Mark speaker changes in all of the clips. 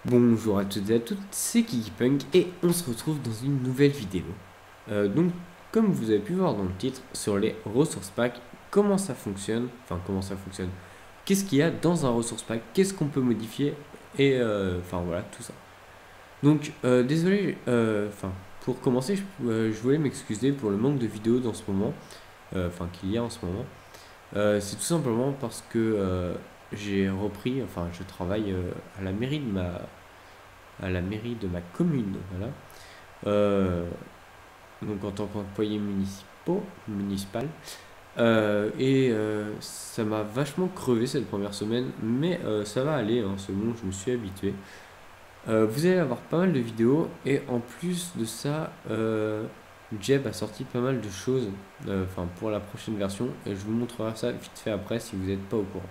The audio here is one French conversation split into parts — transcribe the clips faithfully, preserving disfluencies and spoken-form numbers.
Speaker 1: Bonjour à toutes et à toutes, c'est KikiPunk et on se retrouve dans une nouvelle vidéo. Euh, donc, comme vous avez pu voir dans le titre, sur les ressources packs, comment ça fonctionne, enfin comment ça fonctionne, qu'est-ce qu'il y a dans un ressource pack, qu'est-ce qu'on peut modifier, et euh, enfin voilà, tout ça. Donc, euh, désolé, euh, enfin, pour commencer, je, euh, je voulais m'excuser pour le manque de vidéos dans ce moment, euh, enfin qu'il y a en ce moment. Euh, c'est tout simplement parce que euh, j'ai repris, enfin je travaille euh, à la mairie de ma à la mairie de ma commune, voilà. Euh, donc en tant qu'employé municipal, municipal. Euh, et euh, ça m'a vachement crevé cette première semaine, mais euh, ça va aller, hein, c'est bon, je me suis habitué. Euh, vous allez avoir pas mal de vidéos, et en plus de ça, euh, Jeb a sorti pas mal de choses, euh, enfin pour la prochaine version, et je vous montrerai ça vite fait après si vous n'êtes pas au courant.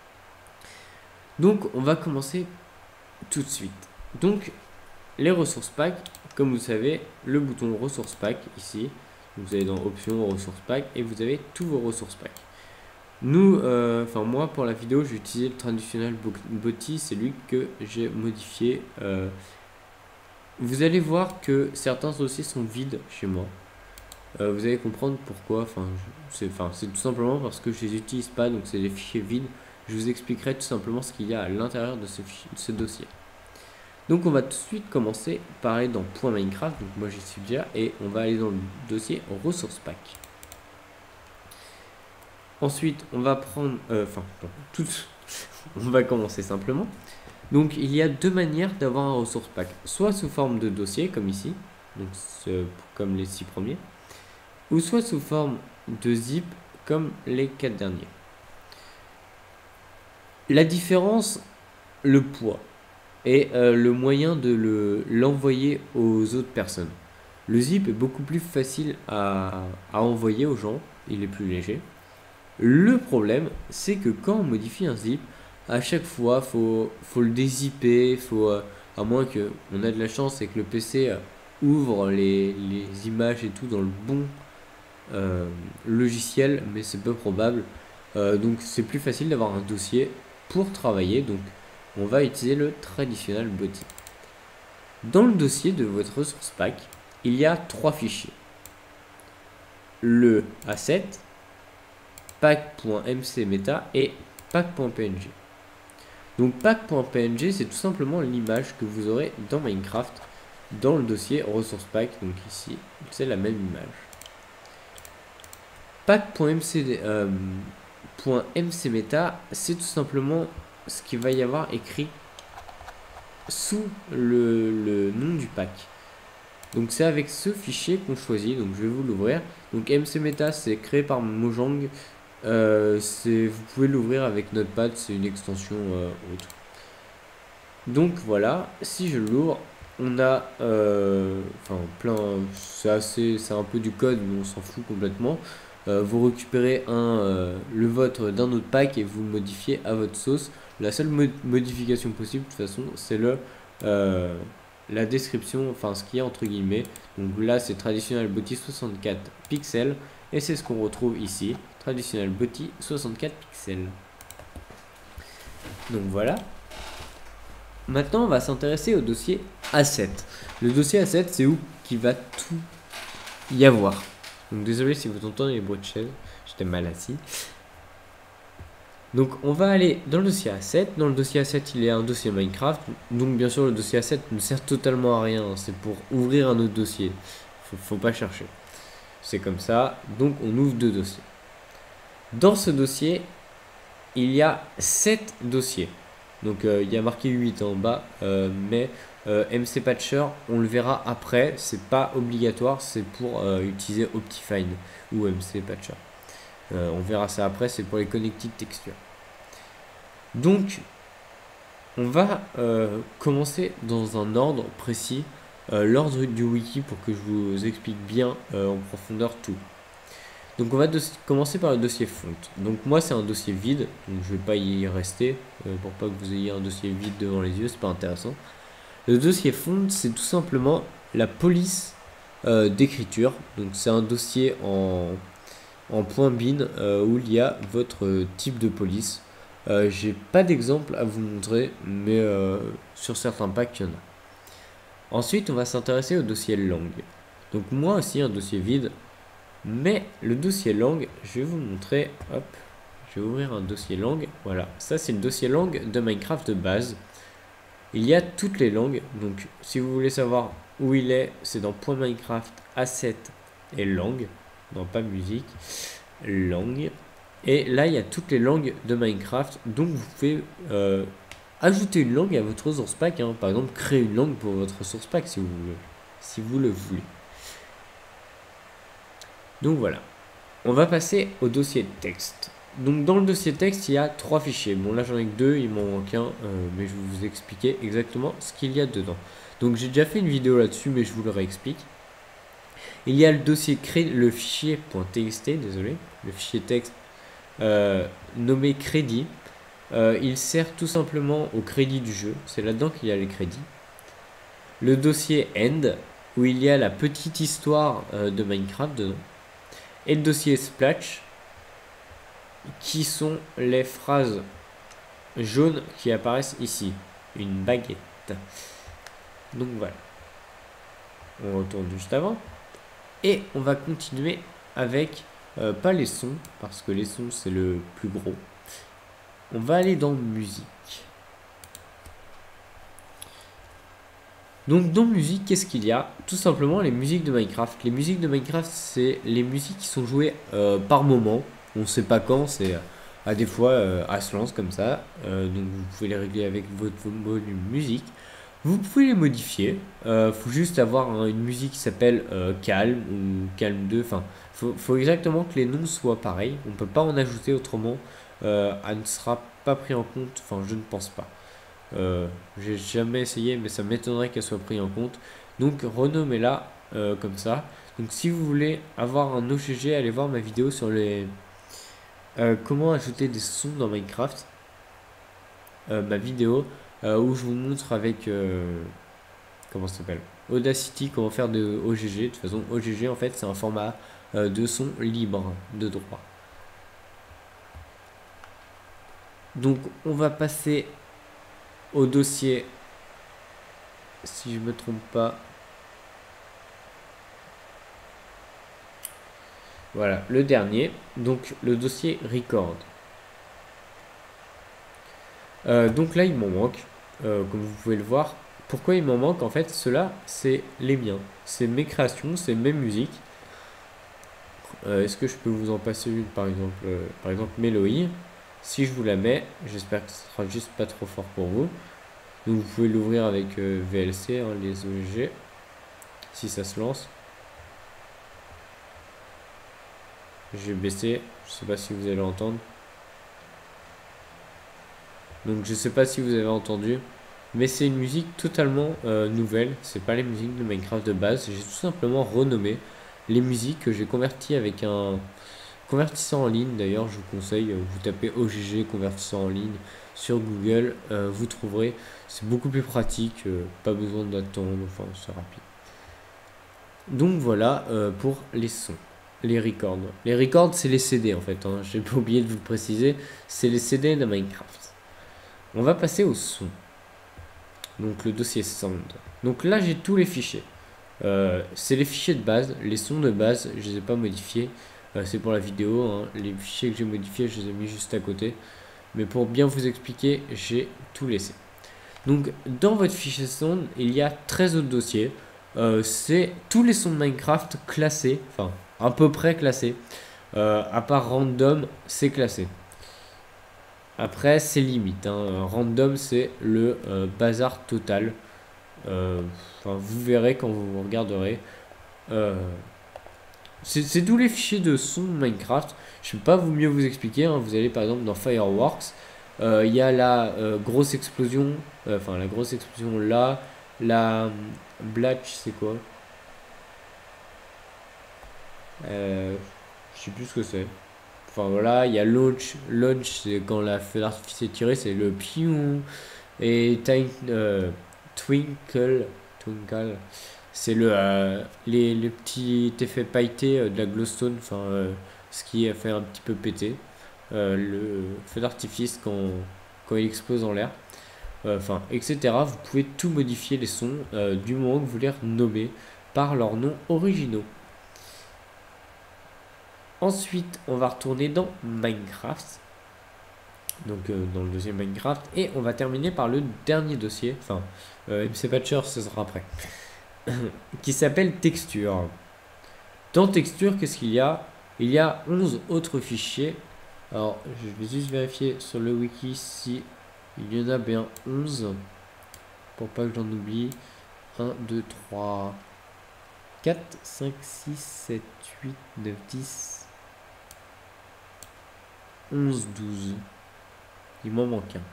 Speaker 1: Donc on va commencer tout de suite. Donc les ressources pack, comme vous savez, le bouton ressources pack ici, vous allez dans options ressources pack et vous avez tous vos ressources pack. Nous, enfin euh, moi pour la vidéo j'ai utilisé le traditionnel botty, c'est lui que j'ai modifié. Euh, vous allez voir que certains dossiers sont vides chez moi. Euh, vous allez comprendre pourquoi. Enfin c'est enfin, tout simplement parce que je les utilise pas, donc c'est des fichiers vides. Je vous expliquerai tout simplement ce qu'il y a à l'intérieur de ce, de ce dossier. Donc on va tout de suite commencer par aller dans .minecraft, donc moi j'y suis déjà, et on va aller dans le dossier ressources pack. Ensuite on va prendre, enfin euh, tout, on va commencer simplement. Donc il y a deux manières d'avoir un ressource pack, soit sous forme de dossier comme ici, donc comme les six premiers, ou soit sous forme de zip comme les quatre derniers. La différence, le poids et euh, le moyen de le, l'envoyer aux autres personnes. Le zip est beaucoup plus facile à, à envoyer aux gens, il est plus léger. Le problème, c'est que quand on modifie un zip, à chaque fois, il faut, faut le dézipper, faut, euh, à moins qu'on ait de la chance et que le P C euh, ouvre les, les images et tout dans le bon euh, logiciel, mais c'est peu probable. Euh, donc c'est plus facile d'avoir un dossier pour travailler, donc on va utiliser le traditionnel botty. Dans le dossier de votre ressource pack, il y a trois fichiers. Le asset, pack.mcmeta et pack.png. Donc pack.png, c'est tout simplement l'image que vous aurez dans Minecraft dans le dossier ressource pack. Donc ici, c'est la même image. Pack.mcmeta, euh, c'est tout simplement ce qu'il va y avoir écrit sous le, le nom du pack. Donc c'est avec ce fichier qu'on choisit, donc je vais vous l'ouvrir. Donc mcmeta, c'est créé par Mojang, euh, vous pouvez l'ouvrir avec Notepad, c'est une extension euh, autre. Donc voilà, si je l'ouvre, on a euh, enfin plein, c'est assez, c'est un peu du code, mais on s'en fout complètement. Euh, vous récupérez un, euh, le vôtre d'un autre pack et vous le modifiez à votre sauce. La seule mod modification possible de toute façon, c'est le euh, la description, enfin ce qu'il y a entre guillemets. Donc là c'est traditionnel botty soixante-quatre pixels et c'est ce qu'on retrouve ici, traditionnel botty soixante-quatre pixels. Donc voilà. Maintenant on va s'intéresser au dossier asset. Le dossier asset, c'est où qu'il va tout y avoir. Donc désolé si vous entendez les bruits de chaise, j'étais mal assis. Donc on va aller dans le dossier asset. Dans le dossier asset, il y a un dossier Minecraft. Donc bien sûr le dossier asset ne sert totalement à rien, c'est pour ouvrir un autre dossier. Faut, faut pas chercher. C'est comme ça. Donc on ouvre deux dossiers. Dans ce dossier, il y a sept dossiers. Donc euh, il y a marqué huit en bas, euh, mais euh, mcpatcher, on le verra après, c'est pas obligatoire, c'est pour euh, utiliser Optifine ou mcpatcher. Euh, on verra ça après, c'est pour les connected textures. Donc, on va euh, commencer dans un ordre précis, euh, l'ordre du wiki pour que je vous explique bien euh, en profondeur tout. Donc on va commencer par le dossier font. Donc moi c'est un dossier vide, donc je vais pas y rester euh, pour pas que vous ayez un dossier vide devant les yeux, c'est pas intéressant. Le dossier font, c'est tout simplement la police euh, d'écriture. Donc c'est un dossier en, en point bin euh, où il y a votre type de police. Euh, j'ai pas d'exemple à vous montrer, mais euh, sur certains packs, il y en a. Ensuite, on va s'intéresser au dossier langue. Donc moi aussi, un dossier vide, mais le dossier langue, je vais vous montrer, hop, je vais ouvrir un dossier langue, voilà, ça c'est le dossier langue de Minecraft de base. Il y a toutes les langues, donc si vous voulez savoir où il est, c'est dans .minecraft, asset et langue, non pas musique, langue. Et là, il y a toutes les langues de Minecraft, donc vous pouvez euh, ajouter une langue à votre ressource pack, hein. Par exemple, créer une langue pour votre ressource pack si vous, si vous le voulez. Donc voilà, on va passer au dossier texte. Donc dans le dossier texte, il y a trois fichiers. Bon là j'en ai que deux, il m'en manque un, euh, mais je vais vous expliquer exactement ce qu'il y a dedans. Donc j'ai déjà fait une vidéo là-dessus, mais je vous le réexplique. Il y a le dossier cré le fichier .txt, désolé, le fichier texte euh, nommé crédit. Euh, il sert tout simplement au crédit du jeu, c'est là-dedans qu'il y a les crédits. Le dossier end, où il y a la petite histoire euh, de Minecraft dedans. Et le dossier splash, qui sont les phrases jaunes qui apparaissent ici. Une baguette. Donc voilà. On retourne juste avant. Et on va continuer avec, euh, pas les sons, parce que les sons c'est le plus gros. On va aller dans musique. Donc dans musique, qu'est-ce qu'il y a? Tout simplement les musiques de Minecraft. Les musiques de Minecraft, c'est les musiques qui sont jouées euh, par moment. On ne sait pas quand, c'est à des fois euh, à se lance comme ça. Euh, donc vous pouvez les régler avec votre volume musique. Vous pouvez les modifier. Il euh, faut juste avoir hein, une musique qui s'appelle euh, calme ou calme deux. Enfin, faut, faut exactement que les noms soient pareils. On ne peut pas en ajouter autrement. Euh, elle ne sera pas pris en compte. Enfin, je ne pense pas. Euh, j'ai jamais essayé, mais ça m'étonnerait qu'elle soit prise en compte. Donc renommez-la euh, comme ça. Donc si vous voulez avoir un O G G, allez voir ma vidéo sur les euh, comment ajouter des sons dans Minecraft. Euh, ma vidéo euh, où je vous montre avec euh, comment ça s'appelle, Audacity, comment faire de O G G. De toute façon, O G G en fait c'est un format euh, de son libre de droit. Donc on va passer au dossier, si je me trompe pas, voilà, le dernier, donc le dossier record. Euh, donc là, il m'en manque, euh, comme vous pouvez le voir. Pourquoi il m'en manque? En fait, ceux-là, c'est les miens. C'est mes créations, c'est mes musiques. Euh, Est-ce que je peux vous en passer une, par exemple, euh, par exemple, Méloï. Si je vous la mets, j'espère que ce sera juste pas trop fort pour vous. Donc vous pouvez l'ouvrir avec euh, V L C, hein, les O G, si ça se lance. Je vais baisser, je sais pas si vous allez entendre. Donc je sais pas si vous avez entendu, mais c'est une musique totalement euh, nouvelle. C'est pas les musiques de Minecraft de base. J'ai tout simplement renommé les musiques que j'ai converties avec un convertisseur en ligne. D'ailleurs, je vous conseille, vous tapez O G G convertisseur en ligne sur Google, euh, vous trouverez. C'est beaucoup plus pratique, euh, pas besoin d'attendre, enfin c'est rapide. Donc voilà euh, pour les sons. Les records. Les records, c'est les C D en fait. Hein. J'ai pas oublié de vous le préciser. C'est les C D de Minecraft. On va passer au son. Donc le dossier sound. Donc là, j'ai tous les fichiers. Euh, c'est les fichiers de base. Les sons de base, je les ai pas modifiés. Euh, c'est pour la vidéo. Hein. Les fichiers que j'ai modifiés, je les ai mis juste à côté. Mais pour bien vous expliquer, j'ai tout laissé. Donc dans votre fichier sound, il y a treize autres dossiers. Euh, c'est tous les sons de Minecraft classés. Enfin, à peu près classé. Euh, à part random, c'est classé. Après, c'est limite. Hein. Random, c'est le euh, bazar total. Euh, vous verrez quand vous regarderez. Euh, c'est tous les fichiers de son de Minecraft. Je ne vais pas vous mieux vous expliquer. Hein. Vous allez par exemple dans Fireworks. Il euh, y a la euh, grosse explosion. Enfin, euh, la grosse explosion là. La Blatch, c'est quoi? Euh, je sais plus ce que c'est. Enfin voilà, il y a launch. Launch, c'est quand la feu d'artifice est tirée, c'est le pion. Et time, euh, twinkle, twinkle, c'est le euh, les, les petits effets pailletés euh, de la glowstone. Enfin, euh, ce qui a fait un petit peu péter. euh, le feu d'artifice quand, quand il explose en l'air, enfin, euh, et cetera. Vous pouvez tout modifier les sons euh, du moment que vous les renommez par leurs noms originaux. Ensuite, on va retourner dans Minecraft. Donc euh, dans le deuxième Minecraft. Et on va terminer par le dernier dossier. Enfin, euh, M C Patcher, ce sera après. Qui s'appelle Texture. Dans Texture, qu'est-ce qu'il y a? Il y a onze autres fichiers. Alors, je vais juste vérifier sur le wiki si il y en a bien onze. Pour pas que j'en oublie. un, deux, trois, quatre, cinq, six, sept, huit, neuf, dix, onze, douze. Il m'en manque un.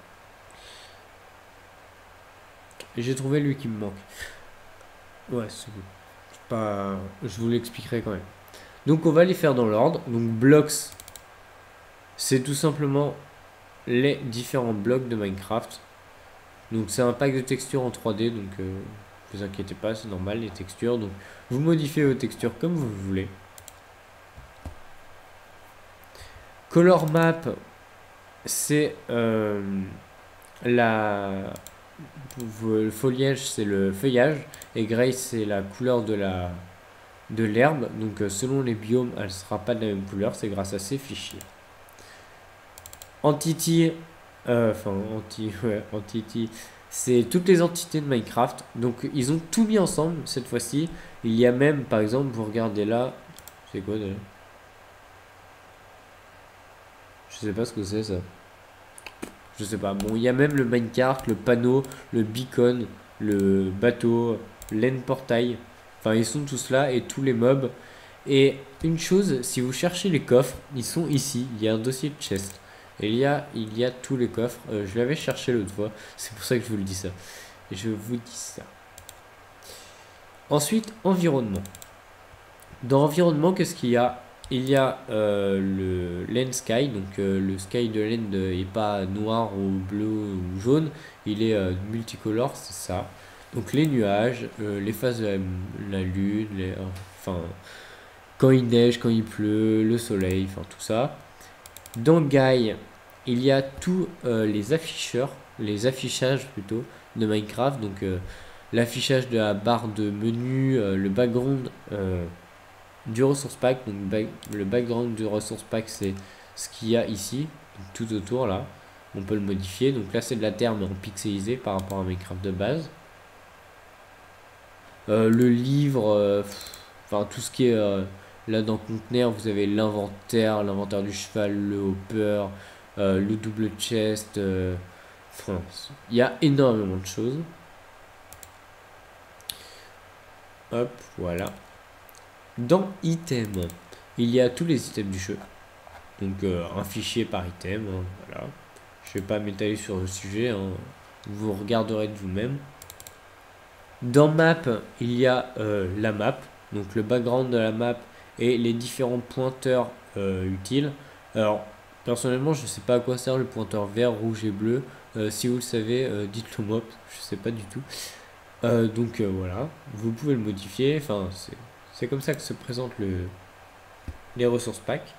Speaker 1: Et j'ai trouvé lui qui me manque. Ouais, c'est bon. Pas... Je vous l'expliquerai quand même. Donc on va les faire dans l'ordre. Donc blocks, c'est tout simplement les différents blocs de Minecraft. Donc c'est un pack de textures en trois D. Donc euh, ne vous inquiétez pas, c'est normal les textures. Donc vous modifiez vos textures comme vous voulez. Color map, c'est euh, la... le foliage, c'est le feuillage. Et gray, c'est la couleur de la... de l'herbe. Donc euh, selon les biomes, elle ne sera pas de la même couleur. C'est grâce à ces fichiers. Entity, euh, enfin anti, ouais, entity, c'est toutes les entités de Minecraft. Donc ils ont tout mis ensemble cette fois-ci. Il y a même, par exemple, vous regardez là, c'est quoi déjà? Je sais pas ce que c'est ça. Je sais pas. Bon, il y a même le minecart, le panneau, le beacon, le bateau, l'endportail. Enfin, ils sont tous là et tous les mobs. Et une chose, si vous cherchez les coffres, ils sont ici. Il y a un dossier de chest. Et il y a, il y a tous les coffres. Euh, je l'avais cherché l'autre fois. C'est pour ça que je vous le dis ça. Et je vous dis ça. Ensuite, environnement. Dans environnement, qu'est-ce qu'il y a? Il y a euh, le land sky. Donc euh, le sky de land n'est pas noir ou bleu ou jaune. Il est euh, multicolore, c'est ça. Donc les nuages, euh, les phases de la, la lune, les, euh, enfin... quand il neige, quand il pleut, le soleil, enfin tout ça. Dans Guy, il y a tous euh, les afficheurs, les affichages plutôt de Minecraft. Donc euh, l'affichage de la barre de menu, euh, le background euh, du resource pack. Donc ba le background du resource pack, c'est ce qu'il y a ici, tout autour là. On peut le modifier. Donc là c'est de la terre mais en pixelisé par rapport à Minecraft de base. Euh, le livre, euh, enfin tout ce qui est euh, là dans conteneur, vous avez l'inventaire, l'inventaire du cheval, le hopper, euh, le double chest. Euh, enfin, il y a énormément de choses. Hop, voilà. Dans item, il y a tous les items du jeu. Donc euh, un fichier par item. Hein, voilà. Je vais pas m'étaler sur le sujet. Hein. Vous regarderez de vous-même. Dans map, il y a euh, la map. Donc le background de la map et les différents pointeurs euh, utiles. Alors, personnellement, je ne sais pas à quoi sert le pointeur vert, rouge et bleu. Euh, si vous le savez, euh, dites-le moi, je ne sais pas du tout. Euh, donc euh, voilà, vous pouvez le modifier. Enfin, c'est comme ça que se présentent le, les ressources pack.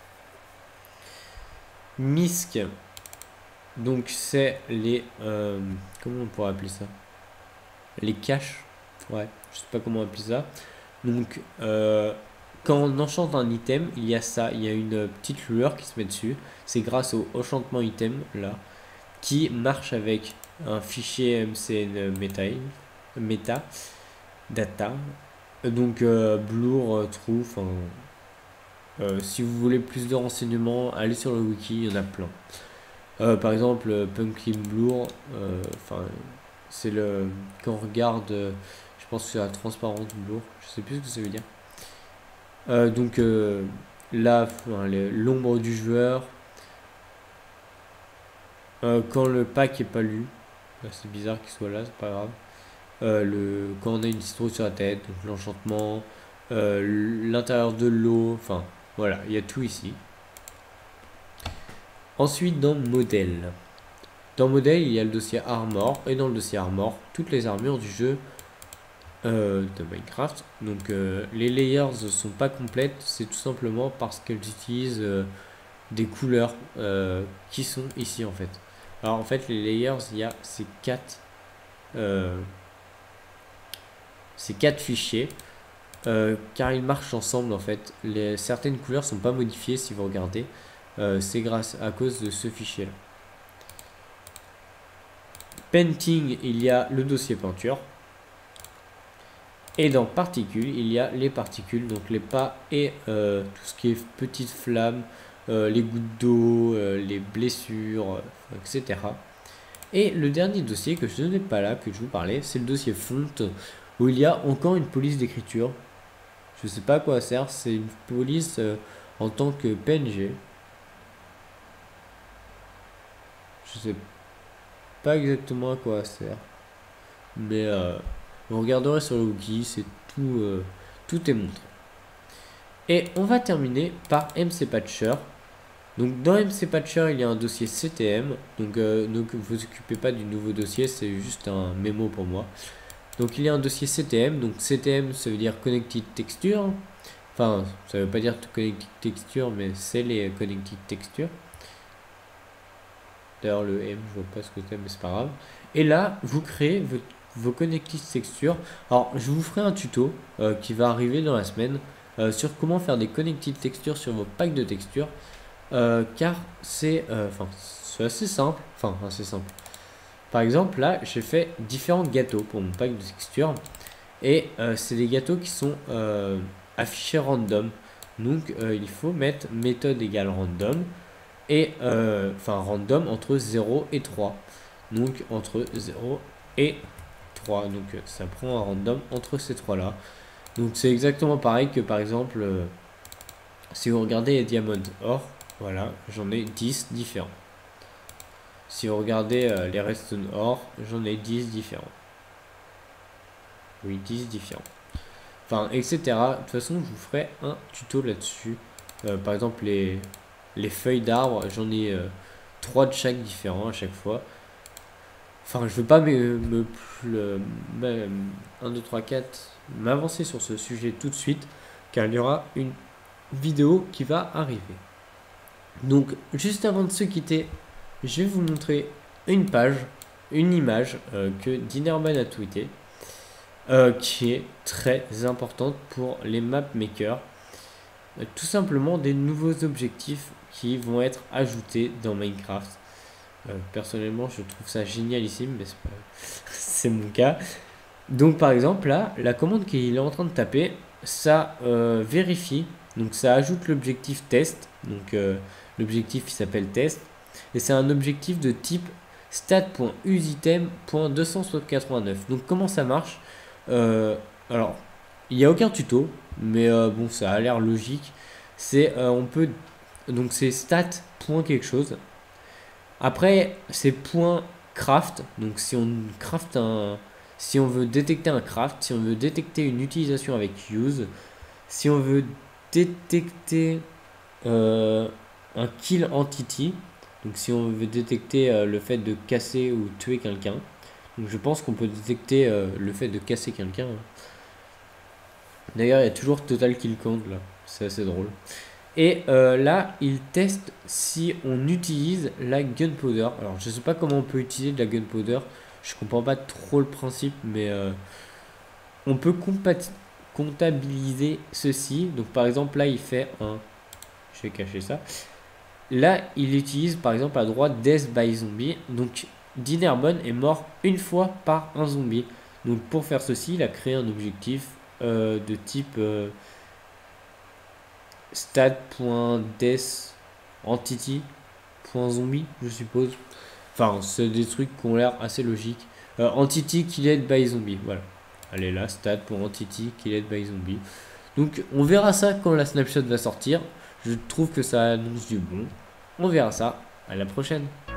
Speaker 1: Misc, donc c'est les... Euh, comment on pourrait appeler ça? Les caches. Ouais, je sais pas comment appeler ça. Donc, euh, quand on enchante un item, il y a ça, il y a une petite lueur qui se met dessus. C'est grâce au enchantement item là, qui marche avec un fichier M C N meta, meta data. Donc euh, Blur, euh, True, enfin, euh, si vous voulez plus de renseignements, allez sur le wiki, il y en a plein. Euh, par exemple, Pumpkin Blur, enfin, euh, c'est le quand on regarde. Je pense que c'est la transparente Blur, je sais plus ce que ça veut dire. Euh, donc euh, là, enfin, l'ombre du joueur. Euh, quand le pack est pas lu, c'est bizarre qu'il soit là, c'est pas grave. Euh, le, quand on a une citrouille sur la tête, donc l'enchantement, euh, l'intérieur de l'eau, enfin voilà, il y a tout ici. Ensuite, dans modèle. Dans modèle, il y a le dossier armor, et dans le dossier armor, toutes les armures du jeu euh, de Minecraft. Donc euh, les layers ne sont pas complètes, c'est tout simplement parce qu'elles utilisent euh, des couleurs euh, qui sont ici en fait. Alors en fait les layers, il y a ces quatre euh, ces quatre fichiers euh, car ils marchent ensemble en fait. Les, certaines couleurs sont pas modifiées si vous regardez. Euh, c'est grâce à cause de ce fichier là. Painting, il y a le dossier peinture. Et dans particules, il y a les particules, donc les pas et euh, tout ce qui est petites flammes, euh, les gouttes d'eau, euh, les blessures, euh, et cetera. Et le dernier dossier que je n'ai pas là, que je vous parlais, c'est le dossier fonte, où il y a encore une police d'écriture. Je sais pas à quoi ça sert, c'est une police euh, en tant que P N G. Je sais pas exactement à quoi ça sert, mais euh, vous regarderez sur le wiki, c'est tout, euh, tout est montré. Et on va terminer par M C Patcher. Donc dans M C Patcher, il y a un dossier C T M. Donc euh, ne vous occupez pas du nouveau dossier, c'est juste un mémo pour moi. Donc il y a un dossier C T M. Donc C T M, ça veut dire Connected Texture. Enfin, ça veut pas dire Connected Texture, mais c'est les Connected Texture. D'ailleurs, le M, je vois pas ce que c'est, mais c'est pas grave. Et là, vous créez vos, vos Connected Texture. Alors, je vous ferai un tuto euh, qui va arriver dans la semaine euh, sur comment faire des Connected Texture sur vos packs de textures. Euh, car c'est euh, c'est assez simple. Enfin, assez simple. Par exemple, là, j'ai fait différents gâteaux pour mon pack de textures. Et euh, c'est des gâteaux qui sont euh, affichés random. Donc, euh, il faut mettre méthode égale random. Et euh, enfin random entre zéro et trois, donc entre zéro et trois, donc ça prend un random entre ces trois là. Donc c'est exactement pareil que par exemple euh, si vous regardez les diamants or, voilà, j'en ai dix différents. Si vous regardez euh, les redstone or, j'en ai dix différents. Oui, dix différents, enfin etc. De toute façon je vous ferai un tuto là dessus. Euh, par exemple les Les feuilles d'arbres, j'en ai euh, trois de chaque différents à chaque fois. Enfin, je veux pas me, me, me, me un, deux, trois, quatre m'avancer sur ce sujet tout de suite, car il y aura une vidéo qui va arriver. Donc, juste avant de se quitter, je vais vous montrer une page, une image euh, que Dinerman a tweeté, euh, qui est très importante pour les map makers. Euh, tout simplement des nouveaux objectifs qui vont être ajoutés dans Minecraft. Euh, personnellement, je trouve ça génialissime, mais c'est mon cas. Donc, par exemple, là, la commande qu'il est en train de taper, ça euh, vérifie. Donc, ça ajoute l'objectif test. Donc, euh, l'objectif qui s'appelle test. Et c'est un objectif de type stat.usitem.deux cent quatre-vingt-neuf. Donc, comment ça marche? euh, Alors, il n'y a aucun tuto, mais euh, bon, ça a l'air logique. C'est euh, on peut donc c'est stat point quelque chose. Après, c'est point craft. Donc si on craft un, si on veut détecter un craft, si on veut détecter une utilisation avec use, si on veut détecter euh, un kill entity. Donc si on veut détecter euh, le fait de casser ou tuer quelqu'un. Donc je pense qu'on peut détecter euh, le fait de casser quelqu'un. D'ailleurs, il y a toujours total kill count là, c'est assez drôle. Et euh, là, il teste si on utilise la gunpowder. Alors, je sais pas comment on peut utiliser de la gunpowder. Je comprends pas trop le principe, mais euh, on peut comptabiliser ceci. Donc, par exemple, là, il fait un. Je vais cacher ça. Là, il utilise par exemple à droite death by zombie. Donc, Dinerman est mort une fois par un zombie. Donc, pour faire ceci, il a créé un objectif. Euh, de type euh, stat.death entity.zombie, je suppose. Enfin, c'est des trucs qui ont l'air assez logiques. Euh, entity killed by zombie, voilà. Allez là, stat.entity killed by zombie. Donc, on verra ça quand la snapshot va sortir. Je trouve que ça annonce du bon. On verra ça. À la prochaine.